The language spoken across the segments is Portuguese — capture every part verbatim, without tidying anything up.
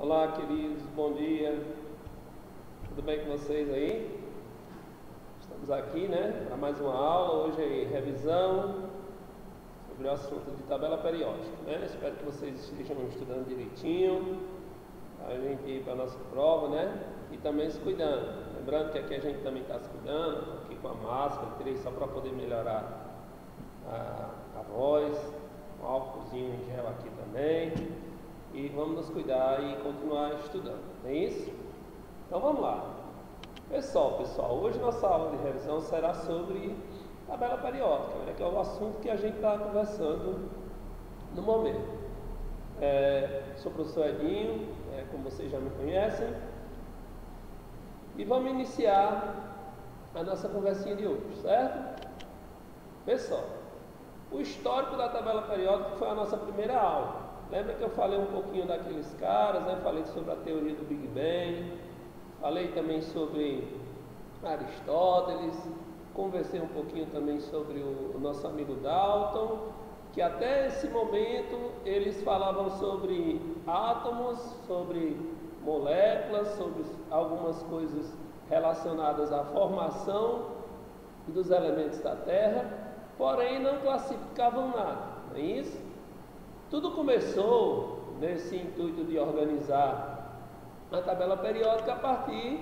Olá, queridos, bom dia. Tudo bem com vocês aí? Estamos aqui, né, para mais uma aula. Hoje é revisão sobre o assunto de tabela periódica, né? Espero que vocês estejam estudando direitinho, a gente ir para a nossa prova, né? E também se cuidando. Lembrando que aqui a gente também está se cuidando, aqui com a máscara, tirei só para poder melhorar a, a voz, um álcoolzinho em gel aqui também. E vamos nos cuidar e continuar estudando, não é isso? Então vamos lá. Pessoal, pessoal, hoje nossa aula de revisão será sobre tabela periódica, né, que é o assunto que a gente está conversando no momento. É, sou o professor Edinho, é, como vocês já me conhecem, e vamos iniciar a nossa conversinha de hoje, certo? Pessoal, o histórico da tabela periódica foi a nossa primeira aula. Lembra que eu falei um pouquinho daqueles caras, né? Falei sobre a teoria do Big Bang, falei também sobre Aristóteles, conversei um pouquinho também sobre o, o nosso amigo Dalton, que até esse momento eles falavam sobre átomos, sobre moléculas, sobre algumas coisas relacionadas à formação dos elementos da Terra, porém não classificavam nada, não é isso? Tudo começou nesse intuito de organizar a tabela periódica a partir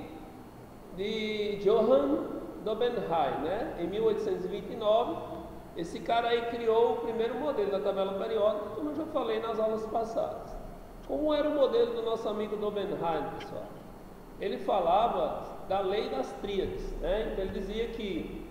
de Johann Dobenheim, né? Em mil oitocentos e vinte e nove, esse cara aí criou o primeiro modelo da tabela periódica, como eu já falei nas aulas passadas. Como era o modelo do nosso amigo Dobenheim, pessoal? Ele falava da lei das tríades, né? Então ele dizia que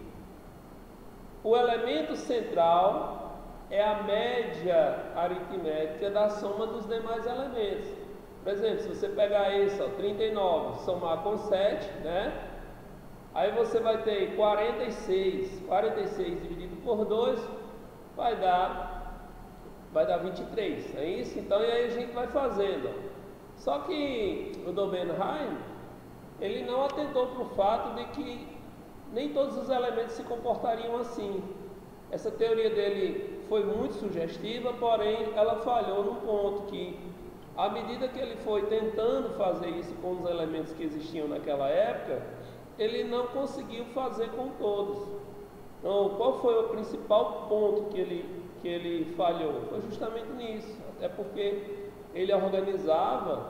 o elemento central é a média aritmética da soma dos demais elementos. Por exemplo, se você pegar esse, ó, trinta e nove, somar com sete, né? Aí você vai ter quarenta e seis. quarenta e seis dividido por dois vai dar, vai dar vinte e três, é isso? Então, e aí a gente vai fazendo. Ó. Só que o Dobenheim, ele não atentou para o fato de que nem todos os elementos se comportariam assim. Essa teoria dele foi muito sugestiva, porém ela falhou num ponto que, à medida que ele foi tentando fazer isso com os elementos que existiam naquela época, ele não conseguiu fazer com todos. Então, qual foi o principal ponto que ele, que ele falhou? Foi justamente nisso, até porque ele organizava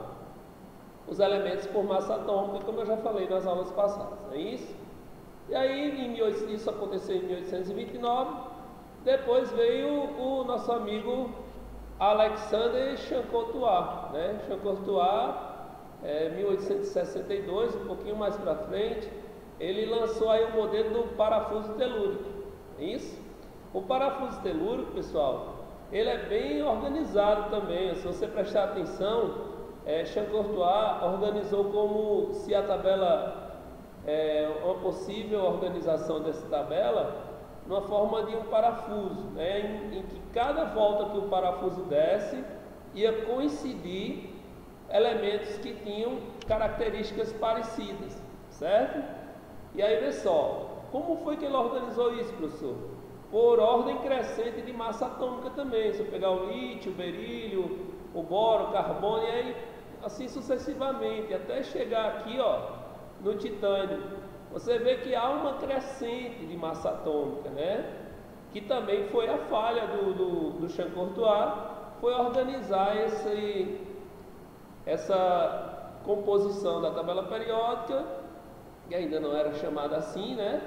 os elementos por massa atômica, como eu já falei nas aulas passadas, não é isso? E aí, em, isso aconteceu em mil oitocentos e vinte e nove, depois veio o nosso amigo Alexander Chancotois, né? Chancotois, é, mil oitocentos e sessenta e dois, um pouquinho mais para frente, ele lançou aí o modelo do parafuso telúrico, é isso? O parafuso telúrico, pessoal, ele é bem organizado também. Se você prestar atenção, é, Chancotois organizou como se a tabela, é, uma possível organização dessa tabela, numa forma de um parafuso, né, em, em que cada volta que o parafuso desce ia coincidir elementos que tinham características parecidas, certo? E aí, vê só, como foi que ele organizou isso, professor? Por ordem crescente de massa atômica também. Se eu pegar o lítio, o berílio, o boro, o carbono, e aí assim sucessivamente, até chegar aqui, ó, no titânio. Você vê que há uma crescente de massa atômica, né? Que também foi a falha do, do, do Chancotois, foi organizar esse, essa composição da tabela periódica, que ainda não era chamada assim, né?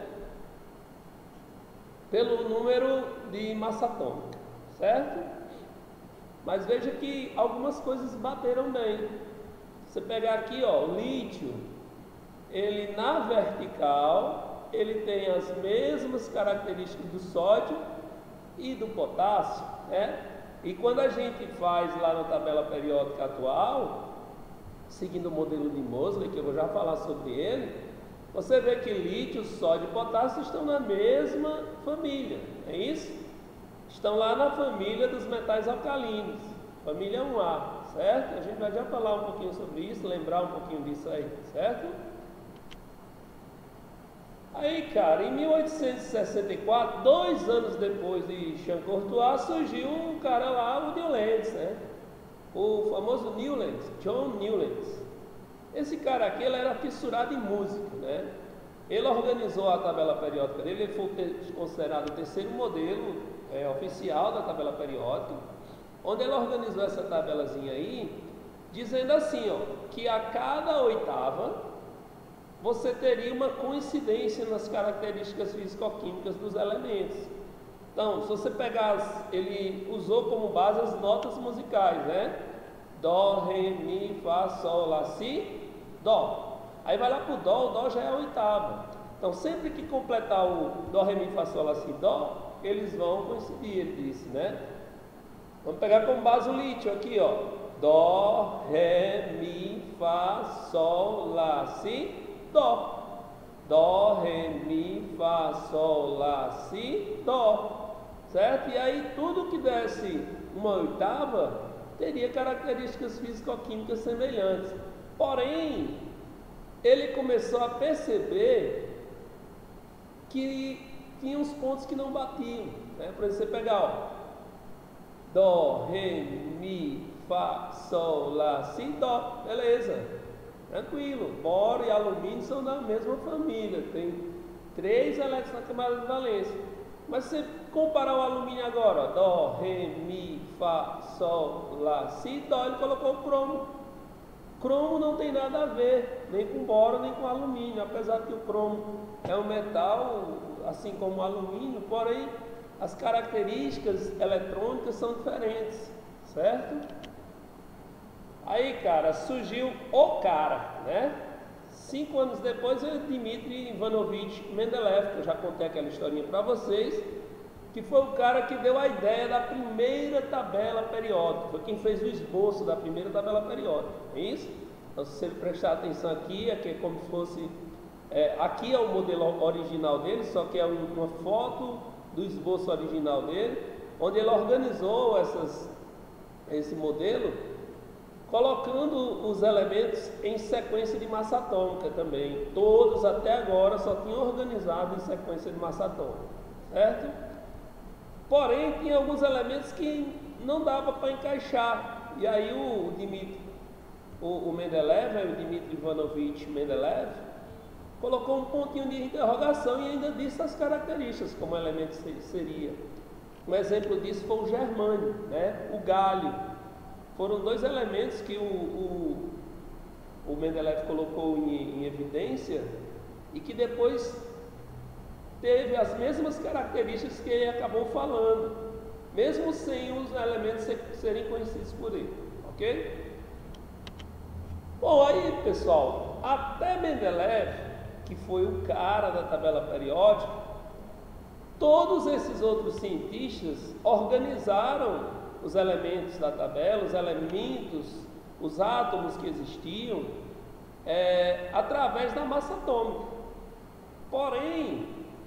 Pelo número de massa atômica, certo? Mas veja que algumas coisas bateram bem. Você pegar aqui, ó, o lítio, ele na vertical, ele tem as mesmas características do sódio e do potássio, né? E quando a gente faz lá na tabela periódica atual, seguindo o modelo de Moseley, que eu vou já falar sobre ele, você vê que lítio, sódio e potássio estão na mesma família, é isso? Estão lá na família dos metais alcalinos, família um A, certo? A gente vai já falar um pouquinho sobre isso, lembrar um pouquinho disso aí, certo? Aí, cara, em mil oitocentos e sessenta e quatro, dois anos depois de Chancotois, surgiu um cara lá, o Diolenz, né? o famoso Newlands, John Newlands. Esse cara aqui, ele era fissurado em música, né? Ele organizou a tabela periódica dele, ele foi considerado o terceiro modelo é, oficial da tabela periódica, onde ele organizou essa tabelazinha aí, dizendo assim, ó, que a cada oitava você teria uma coincidência nas características físico-químicas dos elementos. Então, se você pegar, ele usou como base as notas musicais, né? Dó, Ré, Mi, Fá, Sol, Lá, Si, Dó. Aí vai lá para o Dó, o Dó já é a oitava. Então, sempre que completar o Dó, Ré, Mi, Fá, Sol, Lá, Si, Dó, eles vão coincidir, ele disse, né? Vamos pegar como base o lítio aqui, ó. Dó, Ré, Mi, Fá, Sol, Lá, Si, Dó. Dó, Ré, Mi, Fá, Sol, Lá, Si, Dó. Certo? E aí tudo que desse uma oitava teria características físico-químicas semelhantes. Porém, ele começou a perceber que tinha uns pontos que não batiam, né? Para você pegar, ó, Dó, Ré, Mi, Fá, Sol, Lá, Si, Dó. Beleza. Tranquilo, boro e alumínio são da mesma família, tem três elétrons na camada de valência. Mas se você comparar o alumínio agora, ó, Dó, Ré, Mi, Fá, Sol, Lá, Si, Dó, ele colocou o cromo. Cromo não tem nada a ver, nem com boro, nem com alumínio, apesar que o cromo é um metal, assim como o alumínio, porém as características eletrônicas são diferentes, certo? Aí, cara, surgiu o cara, né? Cinco anos depois, é Dmitri Ivanovich Mendeleev, que eu já contei aquela historinha para vocês, que foi o cara que deu a ideia da primeira tabela periódica, foi quem fez o esboço da primeira tabela periódica, é isso? Então, se você prestar atenção aqui, aqui é como se fosse, é, aqui é o modelo original dele, só que é uma foto do esboço original dele, onde ele organizou essas, esse modelo, colocando os elementos em sequência de massa atômica também. Todos até agora só tinham organizado em sequência de massa atômica, certo? Porém, tinha alguns elementos que não dava para encaixar. E aí o Dmitri, o, o Mendeleev, o Dmitri Ivanovich Mendeleev, colocou um pontinho de interrogação e ainda disse as características como elemento seria. Um exemplo disso foi o germânio, né? O gálio. Foram dois elementos que o, o, o Mendeleev colocou em, em evidência e que depois teve as mesmas características que ele acabou falando, mesmo sem os elementos serem conhecidos por ele, ok? Bom, aí pessoal, até Mendeleev, que foi o cara da tabela periódica, todos esses outros cientistas organizaram os elementos da tabela, os elementos, os átomos que existiam, é, através da massa atômica. Porém,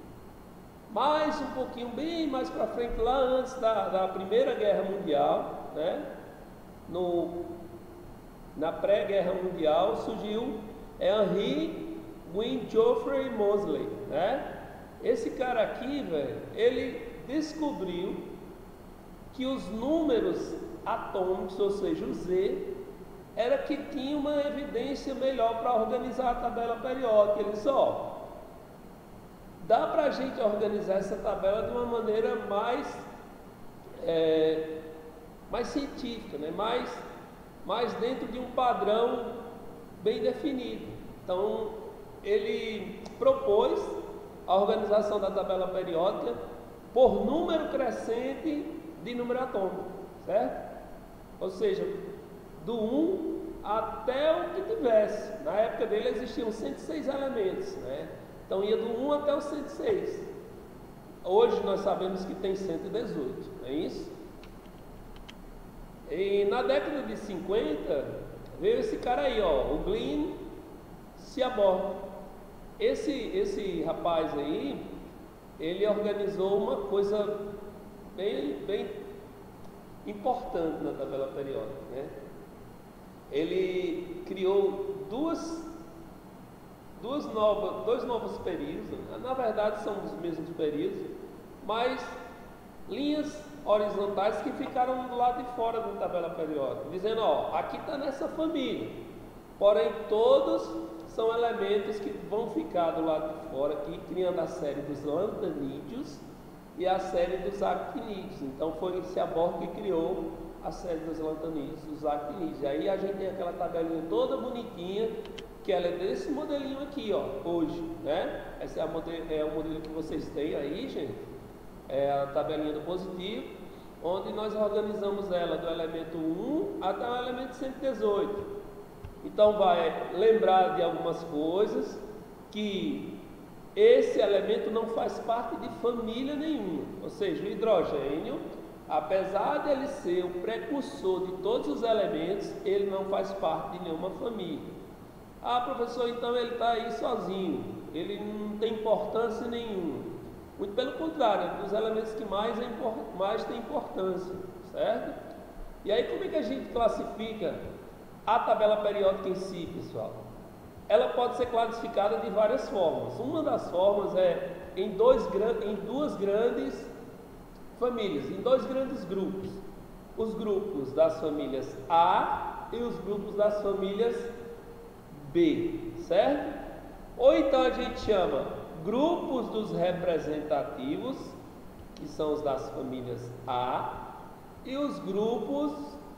mais um pouquinho, bem mais para frente, lá antes da, da Primeira Guerra Mundial, né, no, na pré-guerra mundial, surgiu Henry Wynne Geoffrey Moseley, né? Esse cara aqui, velho, ele descobriu que os números atômicos, ou seja, o Z, era que tinha uma evidência melhor para organizar a tabela periódica. Ele disse, ó, dá para a gente organizar essa tabela de uma maneira mais, é, mais científica, né? mais, mais dentro de um padrão bem definido. Então, ele propôs a organização da tabela periódica por número crescente de número atômico, certo? Ou seja, do um até o que tivesse. Na época dele existiam cento e seis elementos, né? Então ia do um até o cento e seis. Hoje nós sabemos que tem cento e dezoito, não é isso? E na década de cinquenta veio esse cara aí, ó, o Glenn Seaborg. Esse, esse rapaz aí, ele organizou uma coisa bem, bem importante na tabela periódica, né? Ele criou duas, duas novas, dois novos períodos, na verdade são os mesmos períodos, mas linhas horizontais que ficaram do lado de fora da tabela periódica, dizendo, ó, aqui está nessa família, porém todos são elementos que vão ficar do lado de fora aqui, criando a série dos lantanídeos e a série dos actinídeos. Então foi esse aborto que criou a série dos lantanídeos, dos actinídeos. Aí a gente tem aquela tabelinha toda bonitinha, que ela é desse modelinho aqui, ó, hoje, né? Esse é, a modelo, é o modelo que vocês têm aí, gente. É a tabelinha do positivo, onde nós organizamos ela do elemento um até o elemento cento e dezoito. Então vai lembrar de algumas coisas, que esse elemento não faz parte de família nenhuma, ou seja, o hidrogênio, apesar de ele ser o precursor de todos os elementos, ele não faz parte de nenhuma família. Ah, professor, então ele está aí sozinho, ele não tem importância nenhuma. Muito pelo contrário, é um dos elementos que mais, é import, mais tem importância, certo? E aí como é que a gente classifica a tabela periódica em si, pessoal? Ela pode ser classificada de várias formas. Uma das formas é em, dois, em duas grandes famílias, em dois grandes grupos. Os grupos das famílias A e os grupos das famílias B, certo? Ou então a gente chama grupos dos representativos, que são os das famílias A, e os grupos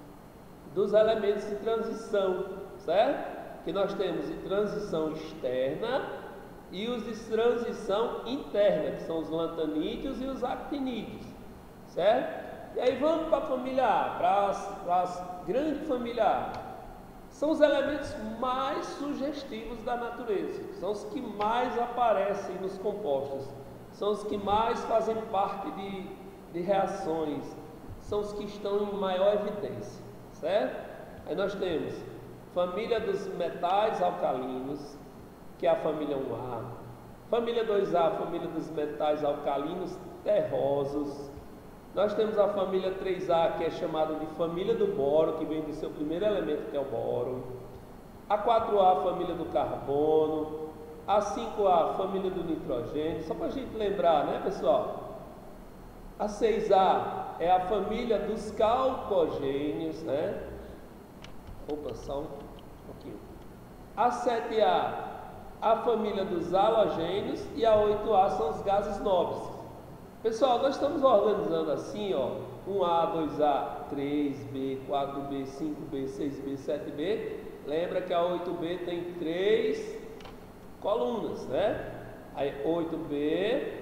dos elementos de transição, certo? Que nós temos de transição externa e os de transição interna, que são os lantanídeos e os actinídeos, certo? E aí vamos para a família A, para a grande família A. São os elementos mais sugestivos da natureza, são os que mais aparecem nos compostos, são os que mais fazem parte de, de reações, são os que estão em maior evidência, certo? Aí nós temos família dos metais alcalinos, que é a família um A, família dois A, família dos metais alcalinos terrosos. Nós temos a família três A, que é chamada de família do boro, que vem do seu primeiro elemento, que é o boro. A quatro A, família do carbono. A cinco A, família do nitrogênio. Só para a gente lembrar, né, pessoal? A seis A é a família dos calcogênios, né? Opa, só um pouquinho. A sete A, a família dos halogênios. E a oito A são os gases nobres. Pessoal, nós estamos organizando assim, ó, um A, dois A, três B, quatro B, cinco B, seis B, sete B. Lembra que a oito B tem três colunas, né? Aí oito B,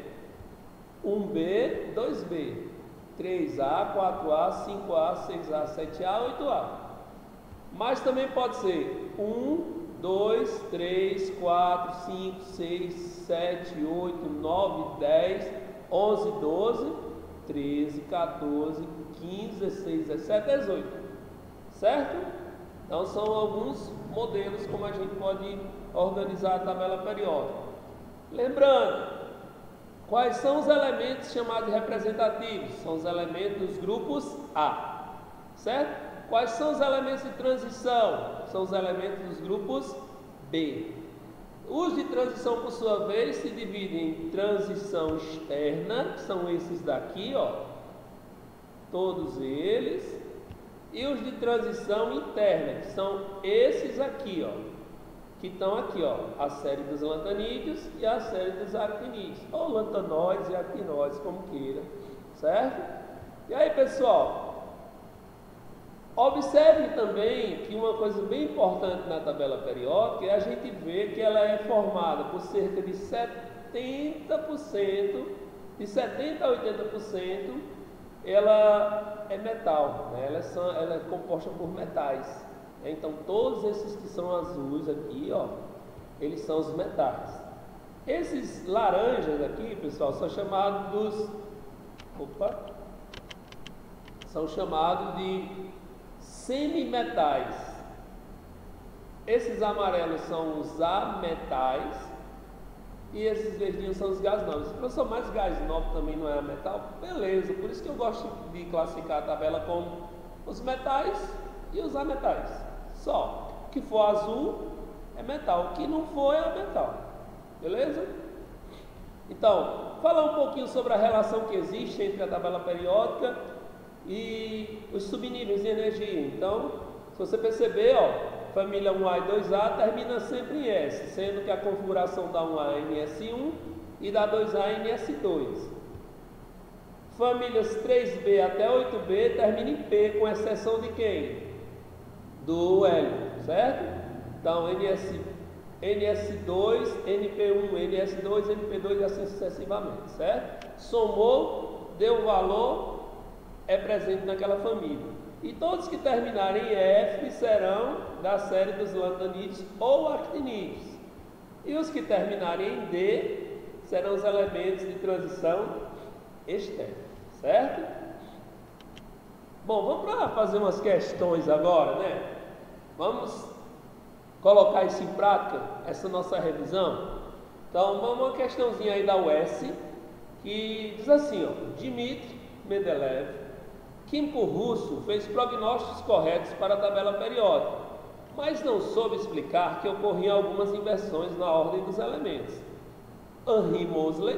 um B, dois B, três A, quatro A, cinco A, seis A, sete A, oito A. Mas também pode ser um, dois, três, quatro, cinco, seis, sete, oito, nove, dez, onze, doze, treze, quatorze, quinze, dezesseis, dezessete, dezoito, certo? Então são alguns modelos como a gente pode organizar a tabela periódica. Lembrando, quais são os elementos chamados de representativos? São os elementos dos grupos A, certo? Quais são os elementos de transição? São os elementos dos grupos B. Os de transição, por sua vez, se dividem em transição externa, que são esses daqui, ó, todos eles, e os de transição interna, que são esses aqui, ó, que estão aqui, ó, a série dos lantanídeos e a série dos actinídeos, ou lantanóides e actinóides, como queira, certo? E aí, pessoal, observe também que uma coisa bem importante na tabela periódica é a gente ver que ela é formada por cerca de setenta por cento, de setenta a oitenta por cento, ela é metal, né? ela, é, são, ela é composta por metais. Então todos esses que são azuis aqui, ó, eles são os metais. Esses laranjas aqui, pessoal, são chamados dos, opa, são chamados de semimetais. Esses amarelos são os ametais e esses verdinhos são os gases nobres. Se professor, mais gás nobre também não é metal? Beleza, por isso que eu gosto de classificar a tabela como os metais e os ametais. Só o que for azul é metal, o que não for é metal. Beleza? Então, falar um pouquinho sobre a relação que existe entre a tabela periódica e os subníveis de energia. Então, se você perceber, ó, família um A e dois A termina sempre em S, sendo que a configuração da um A é N S um e da dois A é N S dois. Famílias três B até oito B termina em P, com exceção de quem? Do hélio, certo? Então, N S, N S dois, N P um, N S dois, N P dois e assim sucessivamente, certo? Somou, deu valor, é presente naquela família. E todos que terminarem em F serão da série dos lantanídeos ou actinídeos. E os que terminarem em D serão os elementos de transição externa, certo? Bom, vamos para fazer umas questões agora, né? Vamos colocar isso em prática, essa nossa revisão. Então, vamos uma questãozinha aí da U S, que diz assim, ó: Dmitry Mendeleev, químico russo, fez prognósticos corretos para a tabela periódica, mas não soube explicar que ocorriam algumas inversões na ordem dos elementos. Henri Moseley,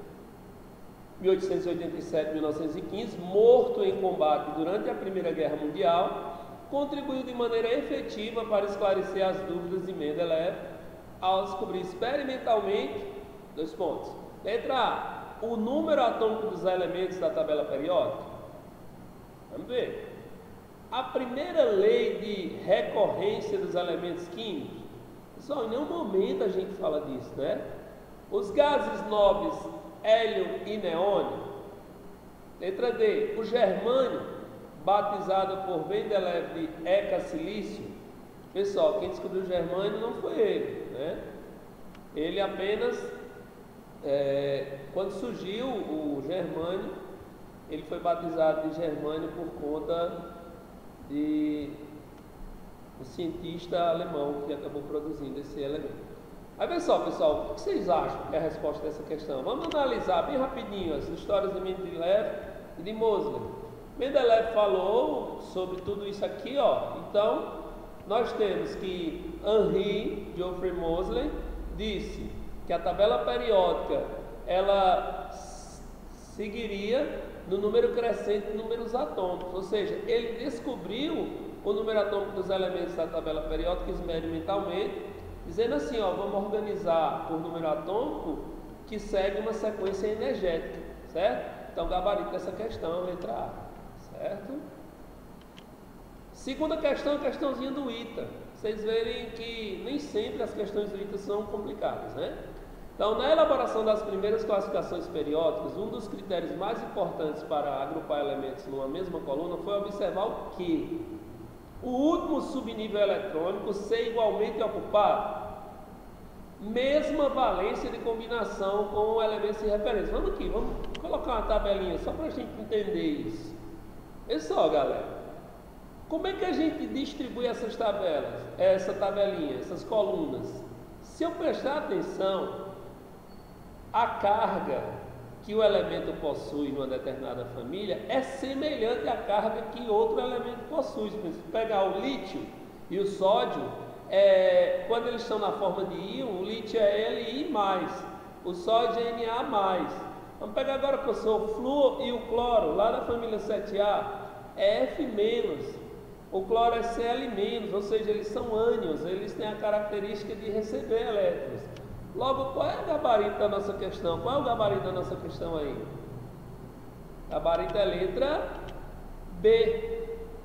mil oitocentos e oitenta e sete a mil novecentos e quinze, morto em combate durante a Primeira Guerra Mundial, contribuiu de maneira efetiva para esclarecer as dúvidas de Mendeleev ao descobrir experimentalmente, dois pontos, letra A, o número atômico dos elementos da tabela periódica. Vamos ver. A primeira lei de recorrência dos elementos químicos, pessoal, em nenhum momento a gente fala disso, né? Os gases nobres hélio e neônio. Letra D, o germânio, batizado por Mendeleev de heca-silício. Pessoal, quem descobriu o germânio não foi ele, né? Ele apenas, é, quando surgiu o germânio, ele foi batizado de germânio por conta de um cientista alemão que acabou produzindo esse elemento. Aí pessoal, pessoal, o que vocês acham que é a resposta dessa questão? Vamos analisar bem rapidinho as histórias de Mendeleev e de Moseley. Mendeleev falou sobre tudo isso aqui, ó. Então, nós temos que Henri Geoffrey Moseley disse que a tabela periódica ela seguiria no número crescente de números atômicos, ou seja, ele descobriu o número atômico dos elementos da tabela periódica experimentalmente, dizendo assim, ó, vamos organizar por número atômico que segue uma sequência energética, certo? Então, gabarito dessa questão, letra A, certo? Segunda questão, a questãozinha do I T A. Vocês verem que nem sempre as questões do I T A são complicadas, né? Então, na elaboração das primeiras classificações periódicas, um dos critérios mais importantes para agrupar elementos numa mesma coluna foi observar o que? O último subnível eletrônico ser igualmente ocupado, mesma valência de combinação com elementos de referência. Vamos aqui, vamos colocar uma tabelinha só para a gente entender isso. Olha só, galera, como é que a gente distribui essas tabelas, essa tabelinha, essas colunas? Se eu prestar atenção, a carga que o elemento possui numa determinada família é semelhante à carga que outro elemento possui. Se pegar o lítio e o sódio, é, quando eles estão na forma de íon, o lítio é Li mais, o sódio é Na mais. Vamos pegar agora, professor, o flúor e o cloro, lá da família sete A, é F menos, o cloro é Cl menos, ou seja, eles são ânions, eles têm a característica de receber elétrons. Logo, qual é o gabarito da nossa questão? Qual é o gabarito da nossa questão aí? Gabarito é letra B.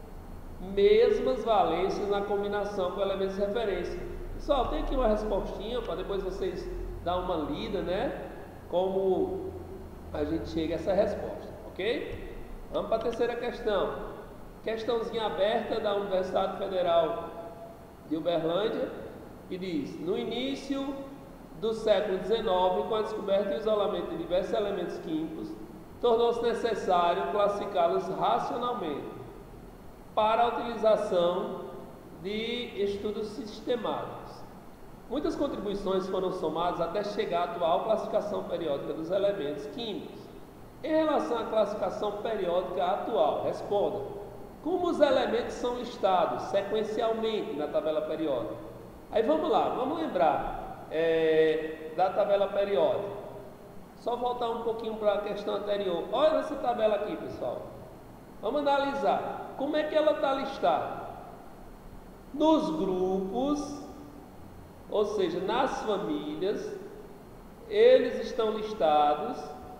Mesmas valências na combinação com elementos de referência. Pessoal, tem aqui uma respostinha para depois vocês dar uma lida, né? Como a gente chega a essa resposta, ok? Vamos para a terceira questão. Questãozinha aberta da Universidade Federal de Uberlândia, que diz: no início do século dezenove, com a descoberta e isolamento de diversos elementos químicos, tornou-se necessário classificá-los racionalmente para a utilização de estudos sistemáticos. Muitas contribuições foram somadas até chegar à atual classificação periódica dos elementos químicos. Em relação à classificação periódica atual, responda: como os elementos são listados sequencialmente na tabela periódica? Aí vamos lá, vamos lembrar É, da tabela periódica. Só voltar um pouquinho para a questão anterior. Olha essa tabela aqui, pessoal. Vamos analisar. Como é que ela está listada? Nos grupos, ou seja, nas famílias, eles estão listados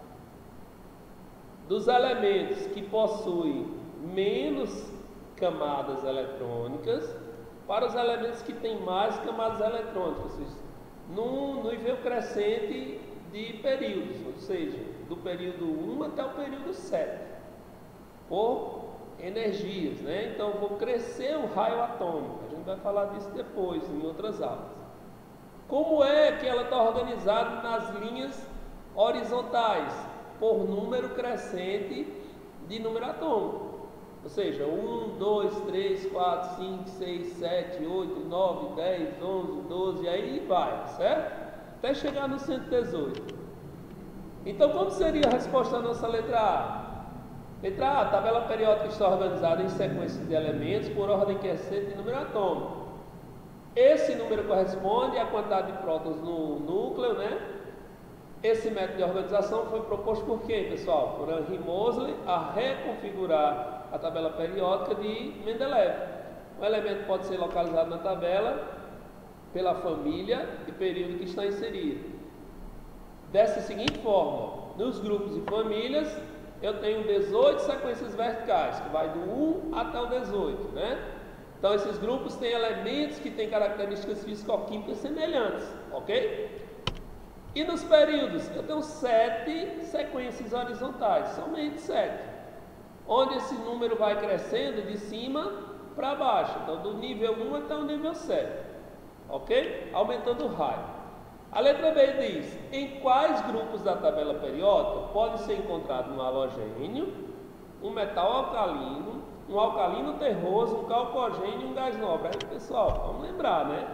dos elementos que possuem menos camadas eletrônicas para os elementos que têm mais camadas eletrônicas, ou seja, num nível crescente de períodos, ou seja, do período um até o período sete, por energias, né? Então, eu vou crescer o raio atômico, a gente vai falar disso depois, em outras aulas. Como é que ela está organizada nas linhas horizontais? Por número crescente de número atômico. Ou seja, um, dois, três, quatro, cinco, seis, sete, oito, nove, dez, onze, doze, e aí vai, certo? Até chegar no cento e dezoito. Então, como seria a resposta da nossa letra A? Letra A, a tabela periódica está organizada em sequência de elementos por ordem crescente de número atômico. Esse número corresponde à quantidade de prótons no núcleo, né? Esse método de organização foi proposto por quem, pessoal? Por Henry Moseley, a reconfigurar a tabela periódica de Mendeleev. O elemento pode ser localizado na tabela pela família e período que está inserido. Dessa seguinte forma, nos grupos e famílias, eu tenho dezoito sequências verticais, que vai do um até o dezoito, né? Então, esses grupos têm elementos que têm características físico-químicas semelhantes, ok? E nos períodos, eu tenho sete sequências horizontais, somente sete, onde esse número vai crescendo de cima para baixo, então do nível um até o nível sete, ok? Aumentando o raio. A letra B diz, em quais grupos da tabela periódica pode ser encontrado um halogênio, um metal alcalino, um alcalino terroso, um calcogênio e um gás nobre. Aí, pessoal, vamos lembrar, né?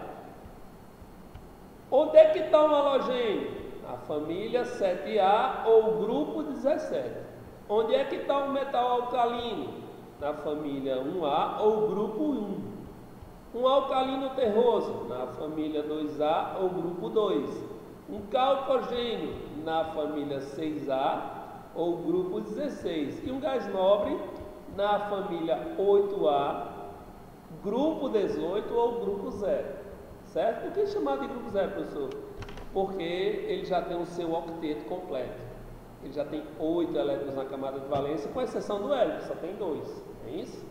Onde é que está um halogênio? Na família sete A ou grupo dezessete. Onde é que está um metal alcalino? Na família um A ou grupo um. Um alcalino terroso? Na família dois A ou grupo dois. Um calcogênio? Na família seis A ou grupo dezesseis. E um gás nobre? Na família oito A, grupo dezoito ou grupo zero, certo? Por que chamado de grupo zero, professor? Porque ele já tem o seu octeto completo. Ele já tem oito elétrons na camada de valência, com exceção do hélio, que só tem dois, é isso?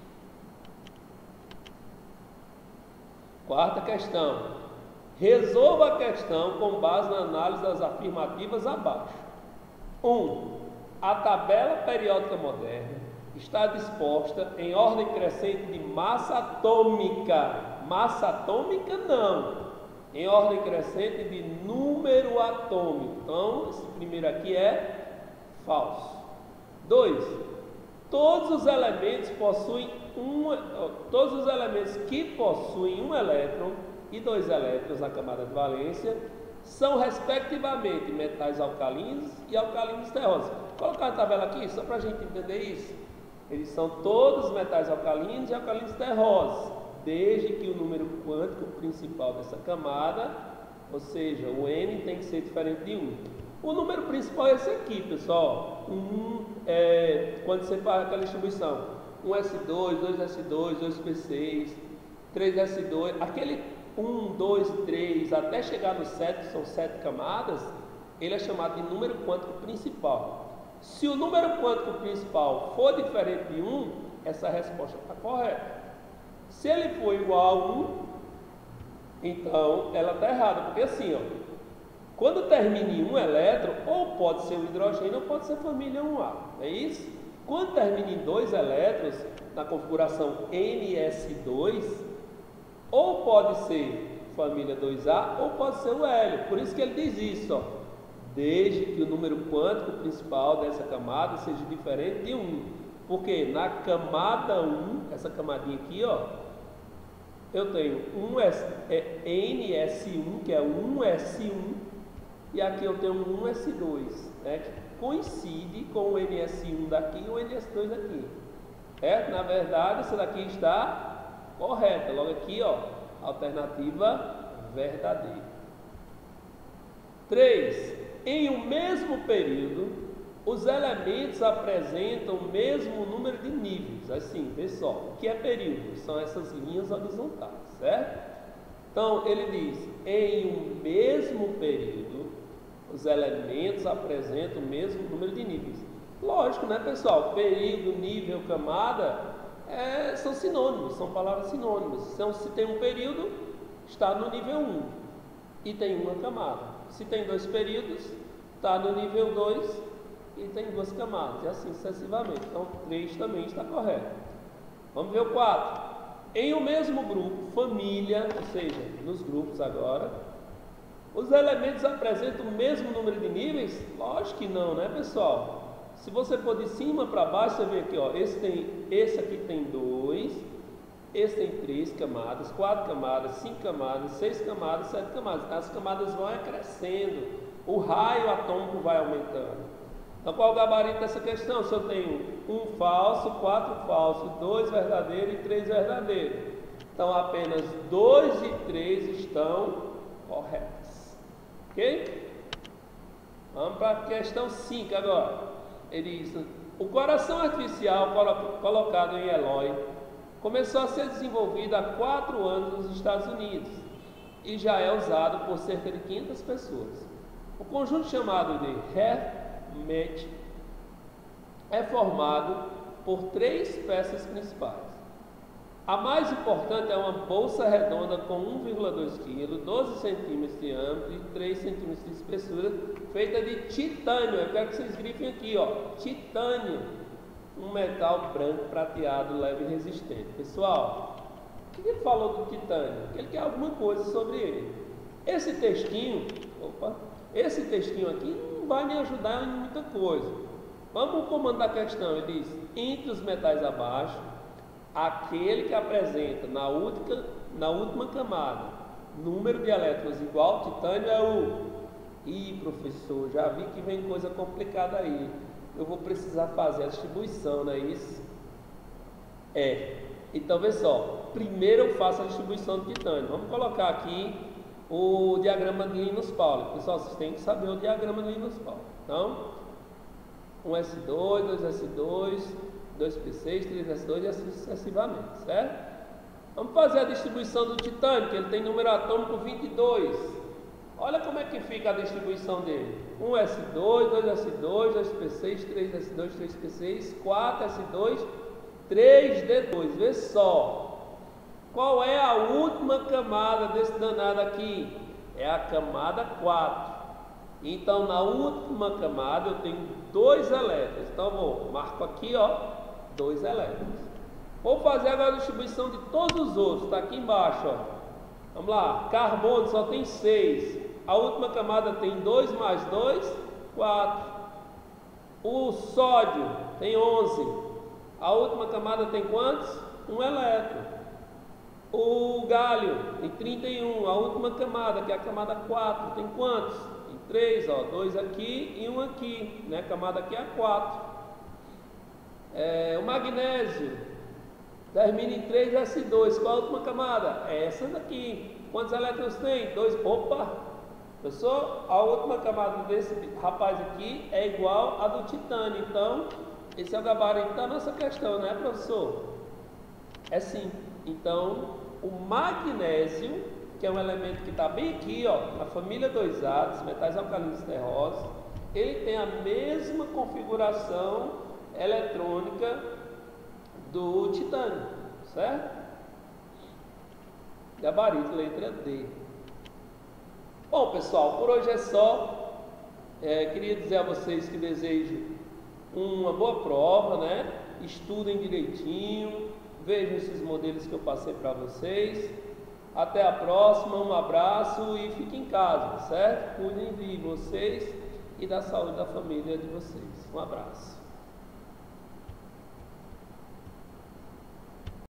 Quarta questão. Resolva a questão com base na análise das afirmativas abaixo. um. A tabela periódica moderna está disposta em ordem crescente de massa atômica. Massa atômica não. Em ordem crescente de número atômico. Então, esse primeiro aqui é falso. dois. Todos os elementos possuem um, todos os elementos que possuem um elétron e dois elétrons na camada de valência são respectivamente metais alcalinos e alcalinos terrosos. Vou colocar a tabela aqui só para a gente entender isso. Eles são todos metais alcalinos e alcalinos terrosos, desde que o número quântico principal dessa camada, ou seja, o N tem que ser diferente de um. O número principal é esse aqui, pessoal. Um, é, quando você faz aquela distribuição, um S dois, dois S dois, dois P seis, três S dois, aquele um, dois, três, até chegar no sete, que são sete camadas, ele é chamado de número quântico principal. Se o número quântico principal for diferente de um, essa resposta está correta. Se ele for igual a um, então ela está errada, porque assim, ó, quando termina em um elétron, ou pode ser o hidrogênio ou pode ser família um A, não é isso? Quando termina em dois elétrons, na configuração N S dois, ou pode ser família dois A ou pode ser o hélio. Por isso que ele diz isso, ó, desde que o número quântico principal dessa camada seja diferente de um. Porque na camada um, essa camadinha aqui, ó, eu tenho um S, é N S um, que é um S um, e aqui eu tenho um um S dois, né, que coincide com o N S um daqui e o N S dois daqui. É, na verdade, essa daqui está correta. Logo aqui, ó, alternativa verdadeira. três. Em um mesmo período, os elementos apresentam o mesmo número de níveis. Assim, pessoal, o que é período? São essas linhas horizontais, certo? Então, ele diz, em um mesmo período, os elementos apresentam o mesmo número de níveis. Lógico, né, pessoal? Período, nível, camada, é, são sinônimos, são palavras sinônimas. Então, se tem um período, está no nível um e tem uma camada. Se tem dois períodos, está no nível dois e tem duas camadas, e assim sucessivamente. Então, três também está correto. Vamos ver o quatro. Em o mesmo grupo, família, ou seja, nos grupos agora, os elementos apresentam o mesmo número de níveis? Lógico que não, né, pessoal? Se você for de cima para baixo, você vê aqui, ó, esse, tem, esse aqui tem dois, esse tem três camadas, quatro camadas, cinco camadas, seis camadas, sete camadas. As camadas vão crescendo, o raio atômico vai aumentando. Então, qual é o gabarito dessa questão? Se eu tenho um falso, quatro falsos, dois verdadeiros e três verdadeiros. Então, apenas dois e três estão corretos. Ok? Vamos para a questão cinco agora. Ele diz, o coração artificial colocado em Eloy começou a ser desenvolvido há quatro anos nos Estados Unidos e já é usado por cerca de quinhentas pessoas. O conjunto chamado de HeartMath é formado por três peças principais. A mais importante é uma bolsa redonda com um vírgula dois quilos, doze centímetros de diâmetro e três centímetros de espessura, feita de titânio. Eu quero que vocês grifem aqui, ó, titânio, um metal branco prateado, leve e resistente. Pessoal, o que ele falou do titânio? Ele quer alguma coisa sobre ele. Esse textinho, opa, esse textinho aqui não vai me ajudar em muita coisa. Vamos comandar a questão. Ele diz, entre os metais abaixo, aquele que apresenta na última, na última camada número de elétrons igual ao titânio é o... Ih, professor, já vi que vem coisa complicada aí. Eu vou precisar fazer a distribuição, não é isso? É. Então, vê só. Primeiro eu faço a distribuição do titânio. Vamos colocar aqui o diagrama de Linus Pauling. Pessoal, vocês têm que saber o diagrama de Linus Pauling. Então, um S dois, dois S dois, dois P seis, três S dois e assim sucessivamente, certo? Vamos fazer a distribuição do titânio, que ele tem número atômico vinte e dois. Olha como é que fica a distribuição dele. um S dois, dois S dois, dois P seis, três S dois, três P seis, quatro S dois, três D dois. Vê só. Qual é a última camada desse danado aqui? É a camada quatro. Então, na última camada eu tenho dois elétrons. Então, eu vou, marco aqui, ó, dois elétrons. Vou fazer agora a distribuição de todos os outros. Está aqui embaixo, ó. Vamos lá. Carbono só tem seis. A última camada tem dois mais dois, quatro. O sódio tem onze. A última camada tem quantos? Um elétron. O gálio tem trinta e um. A última camada, que é a camada quatro, tem quantos? Tem três, ó. dois aqui e um aqui, né? A camada aqui é a quatro. É, o magnésio termina em três S dois. Qual a última camada? É essa daqui. Quantos elétrons tem? Dois. Opa! Pessoal, a última camada desse rapaz aqui é igual à do titânio. Então, esse é o gabarito da nossa questão, né, professor? É sim. Então, o magnésio, que é um elemento que está bem aqui, ó, na família dois A, dos metais alcalinos terrosos, ele tem a mesma configuração eletrônica do titânio, certo? Gabarito, letra D. Bom, pessoal, por hoje é só. É, queria dizer a vocês que desejo uma boa prova, né? Estudem direitinho, vejam esses modelos que eu passei para vocês. Até a próxima, um abraço e fiquem em casa, certo? Cuidem de vocês e da saúde da família de vocês. Um abraço.